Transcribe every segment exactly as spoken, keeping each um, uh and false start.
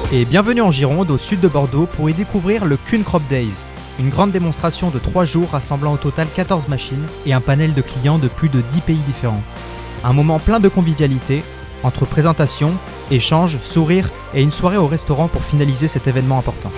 Et bienvenue en Gironde, au sud de Bordeaux, pour y découvrir le Kuhn Crop Days, une grande démonstration de trois jours rassemblant au total quatorze machines et un panel de clients de plus de dix pays différents. Un moment plein de convivialité, entre présentation, échanges, sourires et une soirée au restaurant pour finaliser cet événement important.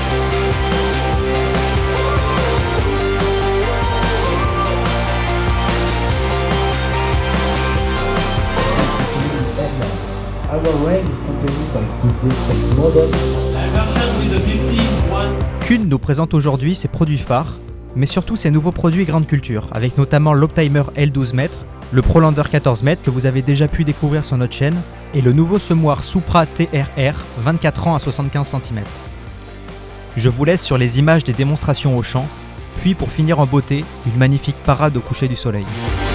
Kuhn nous présente aujourd'hui ses produits phares, mais surtout ses nouveaux produits grande culture, avec notamment l'Optimer L douze mètres, le ProLander quatorze mètres que vous avez déjà pu découvrir sur notre chaîne, et le nouveau semoir Supra T R R vingt-quatre ans à soixante-quinze centimètres. Je vous laisse sur les images des démonstrations au champ, puis pour finir en beauté, une magnifique parade au coucher du soleil.